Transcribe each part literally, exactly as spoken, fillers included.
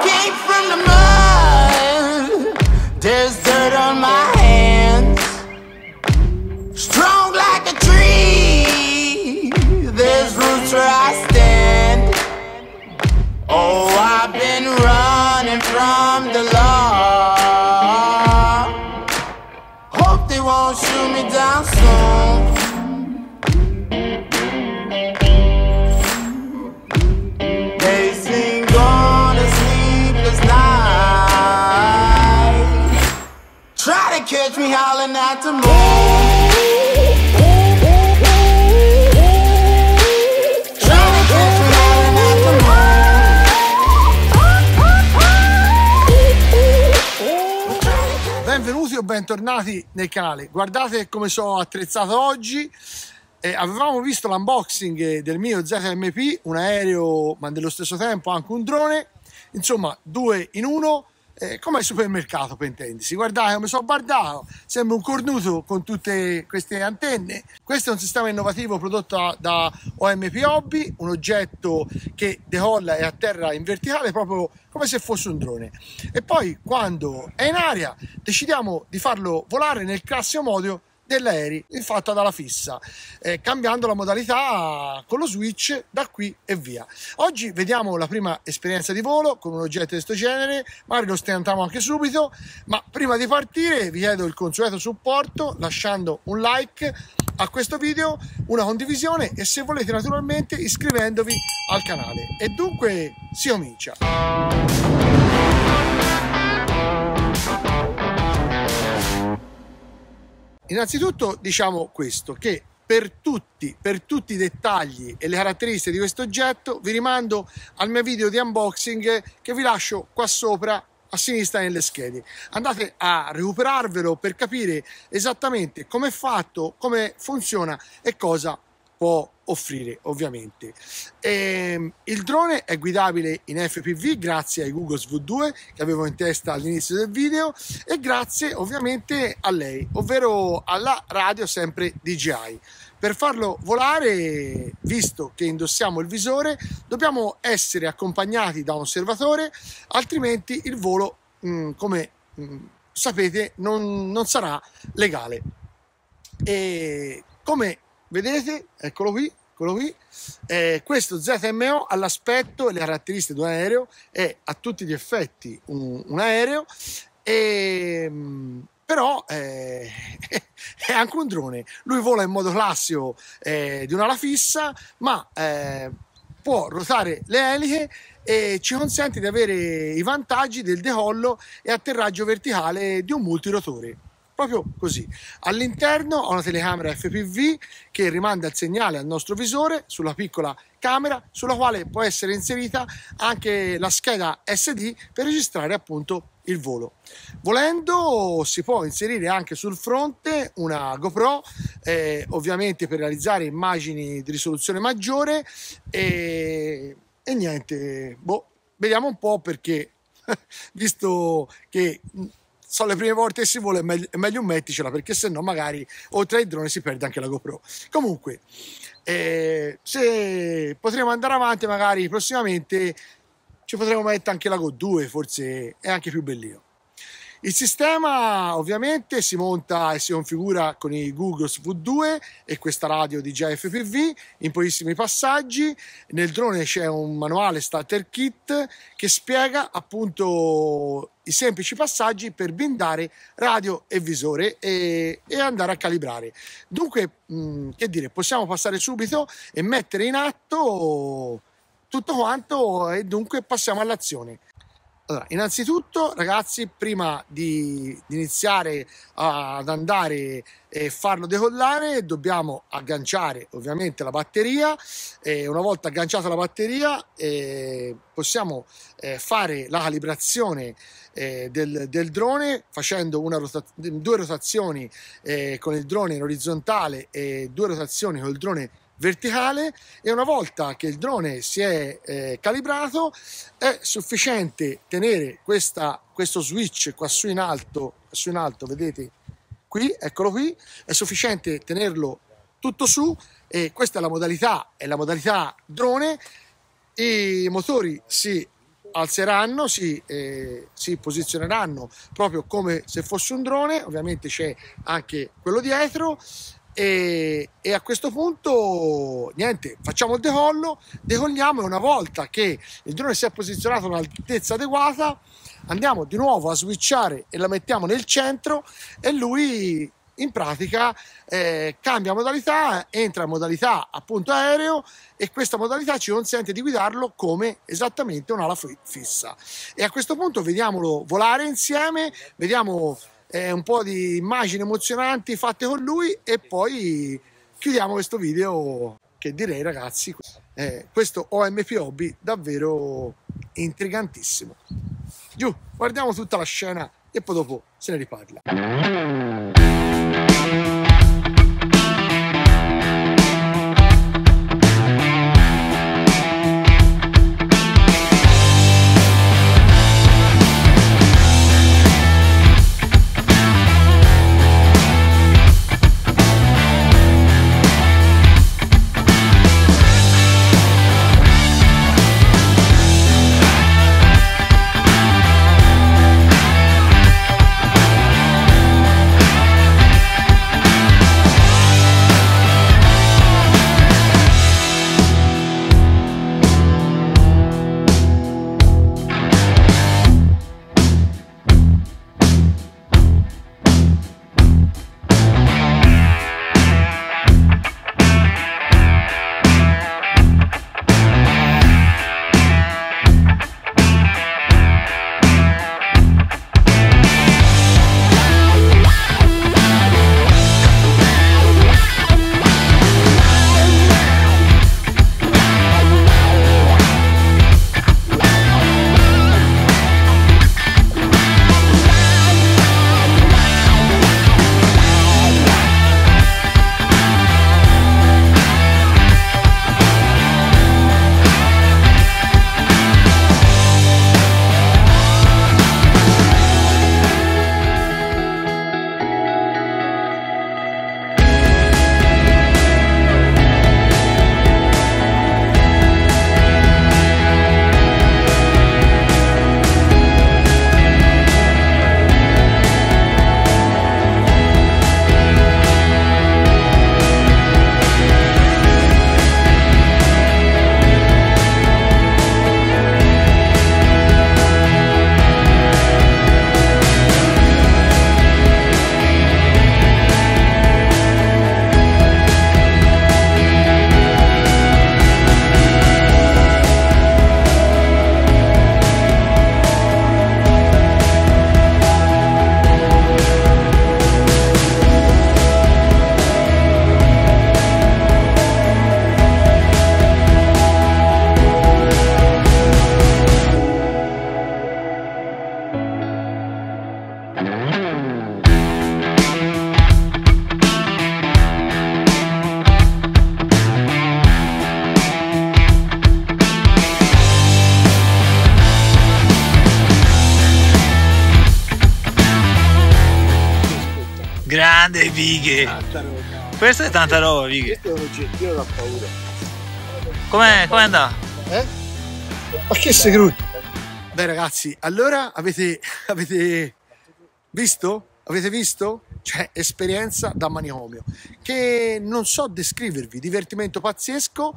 came from the mud. There's dirt on my hands. Strong like a tree. There's roots where I stand. Oh, I've been running from the law. Hope they won't shoot me down soon. They sing on a sleepless night. Try to catch me howling at the moon. Benvenuti o bentornati nel canale. Guardate come sono attrezzato oggi. Eh, avevamo visto l'unboxing del mio Z M P, un aereo ma nello stesso tempo anche un drone, insomma due in uno, eh, come al supermercato per intendersi. Guardate come sono bardato, sembra un cornuto con tutte queste antenne. Questo è un sistema innovativo prodotto da O M P Hobby, un oggetto che decolla e atterra in verticale proprio come se fosse un drone, e poi quando è in aria decidiamo di farlo volare nel classico modo degli aerei, infatti dalla fissa, eh, cambiando la modalità con lo switch da qui e via. Oggi vediamo la prima esperienza di volo con un oggetto di questo genere, magari lo stentiamo anche subito, ma prima di partire vi chiedo il consueto supporto lasciando un like a questo video, una condivisione e, se volete, naturalmente iscrivendovi al canale. E dunque si comincia. Innanzitutto diciamo questo, che per tutti, per tutti i dettagli e le caratteristiche di questo oggetto vi rimando al mio video di unboxing che vi lascio qua sopra a sinistra nelle schede. Andate a recuperarvelo per capire esattamente come è fatto, come funziona e cosa può offrire, ovviamente. E il drone è guidabile in F P V grazie ai Google's V due che avevo in testa all'inizio del video e grazie ovviamente a lei, ovvero alla radio sempre D J I. Per farlo volare, visto che indossiamo il visore, dobbiamo essere accompagnati da un osservatore, altrimenti il volo, mh, come mh, sapete, non, non sarà legale. E come vedete, eccolo qui, eccolo qui, eh, questo Z M O ha l'aspetto e le caratteristiche di un aereo, è a tutti gli effetti un, un aereo, e, però eh, è anche un drone. Lui vola in modo classico eh, di un'ala fissa, ma eh, può ruotare le eliche e ci consente di avere i vantaggi del decollo e atterraggio verticale di un multirotore. Proprio così. All'interno ho una telecamera F P V che rimanda il segnale al nostro visore sulla piccola camera, sulla quale può essere inserita anche la scheda S D per registrare appunto il volo. Volendo si può inserire anche sul fronte una GoPro, eh, ovviamente per realizzare immagini di risoluzione maggiore, e, e niente, boh, vediamo un po', perché visto che sono le prime volte che si vola, è meglio, è meglio metticela, perché se no magari oltre ai droni si perde anche la GoPro. Comunque eh, se potremo andare avanti, magari prossimamente ci potremo mettere anche la Go due, forse è anche più bellino. Il sistema ovviamente si monta e si configura con i Google's V due e questa radio D J I F P V in pochissimi passaggi. Nel drone c'è un manuale starter kit che spiega appunto i semplici passaggi per blindare radio e visore e, e andare a calibrare. Dunque, mh, che dire, possiamo passare subito e mettere in atto tutto quanto, e dunque passiamo all'azione. Allora, innanzitutto ragazzi, prima di, di iniziare ad andare e farlo decollare, dobbiamo agganciare ovviamente la batteria, e una volta agganciata la batteria eh, possiamo eh, fare la calibrazione eh, del, del drone facendo una rota due rotazioni eh, con il drone in orizzontale e due rotazioni con il drone verticale, e una volta che il drone si è eh, calibrato è sufficiente tenere questa, questo switch qua su in alto, su in alto, vedete qui, eccolo qui, è sufficiente tenerlo tutto su, e questa è la modalità, è la modalità drone. I motori si alzeranno, si, eh, si posizioneranno proprio come se fosse un drone, ovviamente c'è anche quello dietro. E, e a questo punto niente, facciamo il decollo, decolliamo, e una volta che il drone si è posizionato a un'altezza adeguata andiamo di nuovo a switchare e la mettiamo nel centro, e lui in pratica eh, cambia modalità, entra in modalità appunto aereo, e questa modalità ci consente di guidarlo come esattamente un'ala fissa. E a questo punto vediamolo volare insieme, vediamo Eh, un po' di immagini emozionanti fatte con lui, e poi chiudiamo questo video che direi, ragazzi, eh, questo O M P Hobby davvero intrigantissimo. Giù, guardiamo tutta la scena e poi dopo se ne riparla. Grande Vighe! Questo è tanta roba, Vighe! Questo è un oggettino da paura. Com'è com andato? Eh? Ma che segreto? Beh ragazzi, allora avete, avete visto? Avete visto? Cioè, esperienza da manicomio, che non so descrivervi, divertimento pazzesco,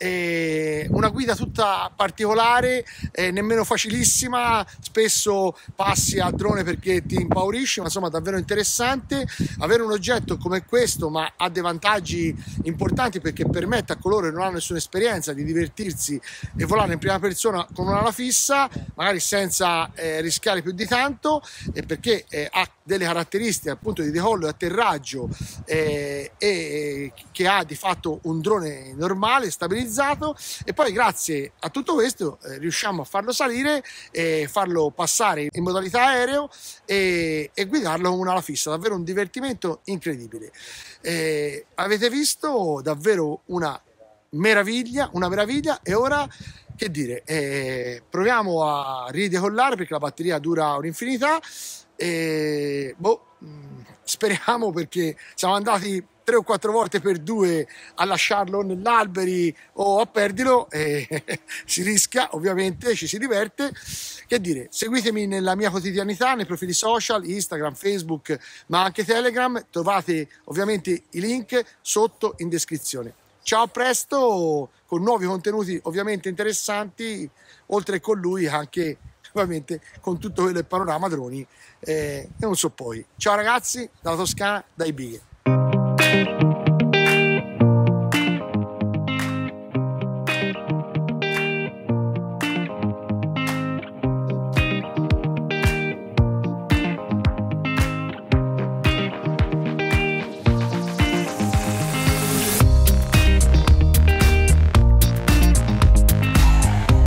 eh, una guida tutta particolare, eh, nemmeno facilissima, spesso passi a drone perché ti impaurisci, ma insomma davvero interessante. Avere un oggetto come questo, ma ha dei vantaggi importanti perché permette a coloro che non hanno nessuna esperienza di divertirsi e volare in prima persona con un'ala fissa, magari senza eh, rischiare più di tanto, eh, perché eh, ha delle caratteristiche appunto di decollo e atterraggio eh, e che ha di fatto un drone normale stabilizzato, e poi grazie a tutto questo eh, riusciamo a farlo salire e farlo passare in modalità aereo e, e guidarlo con un'ala fissa. Davvero un divertimento incredibile. Eh, avete visto, davvero una meraviglia, una meraviglia. E ora che dire, eh, proviamo a ridecollare perché la batteria dura un'infinità. E boh, speriamo, perché siamo andati tre o quattro volte per due a lasciarlo nell'alberi o a perdilo, e si rischia, ovviamente, ci si diverte. Che dire, seguitemi nella mia quotidianità, nei profili social, Instagram, Facebook, ma anche Telegram, trovate ovviamente i link sotto in descrizione. Ciao, a presto, con nuovi contenuti ovviamente interessanti, oltre che con lui anche ovviamente con tutto quello del panorama droni, eh, e non so poi. Ciao ragazzi, dalla Toscana, dai Bighe.